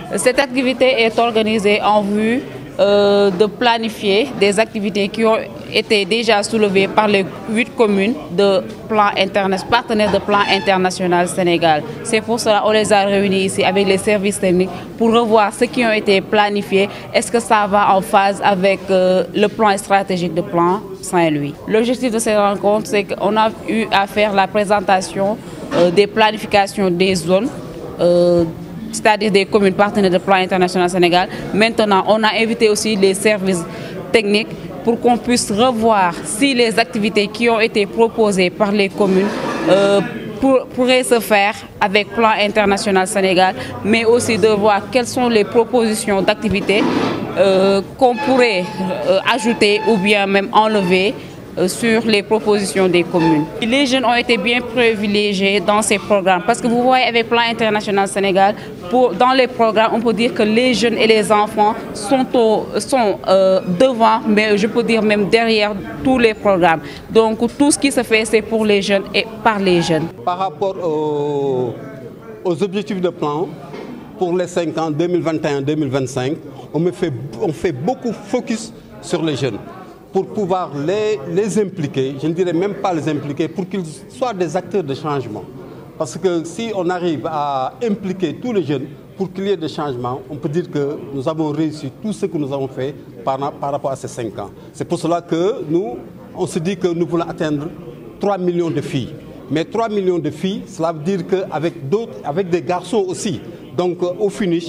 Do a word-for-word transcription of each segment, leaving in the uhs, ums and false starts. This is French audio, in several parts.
Cette activité est organisée en vue euh, de planifier des activités qui ont été déjà soulevées par les huit communes de plan interna- partenaires de plan international Sénégal. C'est pour cela qu'on les a réunis ici avec les services techniques pour revoir ce qui ont été planifiés. Est-ce que ça va en phase avec euh, le plan stratégique de plan Saint-Louis? L'objectif de cette rencontre, c'est qu'on a eu à faire la présentation euh, des planifications des zones, euh, c'est-à-dire des communes partenaires de plan international Sénégal. Maintenant, on a invité aussi les services techniques pour qu'on puisse revoir si les activités qui ont été proposées par les communes euh, pour, pourraient se faire avec plan international Sénégal, mais aussi de voir quelles sont les propositions d'activités euh, qu'on pourrait euh, ajouter ou bien même enlever sur les propositions des communes. Les jeunes ont été bien privilégiés dans ces programmes parce que vous voyez avec Plan International Sénégal, pour, dans les programmes, on peut dire que les jeunes et les enfants sont, au, sont euh, devant, mais je peux dire même derrière tous les programmes. Donc tout ce qui se fait, c'est pour les jeunes et par les jeunes. Par rapport aux, aux objectifs de plan, pour les cinq ans deux mille vingt et un deux mille vingt-cinq, on, me fait, on fait beaucoup focus sur les jeunes, pour pouvoir les, les impliquer, je ne dirais même pas les impliquer, pour qu'ils soient des acteurs de changement. Parce que si on arrive à impliquer tous les jeunes pour qu'il y ait des changements, on peut dire que nous avons réussi tout ce que nous avons fait par, par rapport à ces cinq ans. C'est pour cela que nous, on se dit que nous voulons atteindre trois millions de filles. Mais trois millions de filles, cela veut dire qu'avec d'autres, avec des garçons aussi. Donc au finish,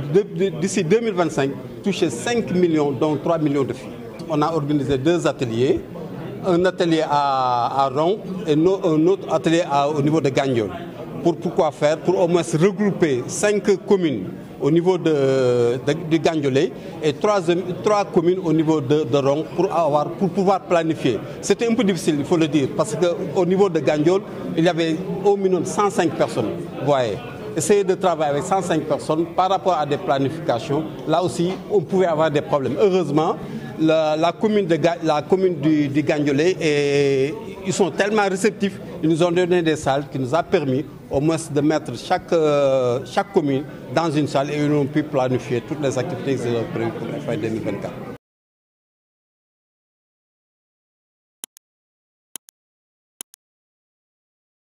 d'ici deux mille vingt-cinq, toucher cinq millions, donc trois millions de filles. On a organisé deux ateliers, un atelier à, à Ron et no, un autre atelier à, au niveau de Gagnol. Pour pourquoi faire? Pour au moins regrouper cinq communes au niveau de, de, de Gagnolé et trois, trois communes au niveau de, de Ron pour, avoir, pour pouvoir planifier. C'était un peu difficile, il faut le dire, parce qu'au niveau de Gagnol, il y avait au minimum cent cinq personnes. Vous voyez. Essayer de travailler avec cent cinq personnes par rapport à des planifications, là aussi, on pouvait avoir des problèmes. Heureusement, La, la commune, de, la commune du, du Gagnolé, et ils sont tellement réceptifs, ils nous ont donné des salles qui nous a permis au moins de mettre chaque, euh, chaque commune dans une salle et ils ont pu planifier toutes les activités qu'ils ont prévues pour la fin deux mille vingt-quatre.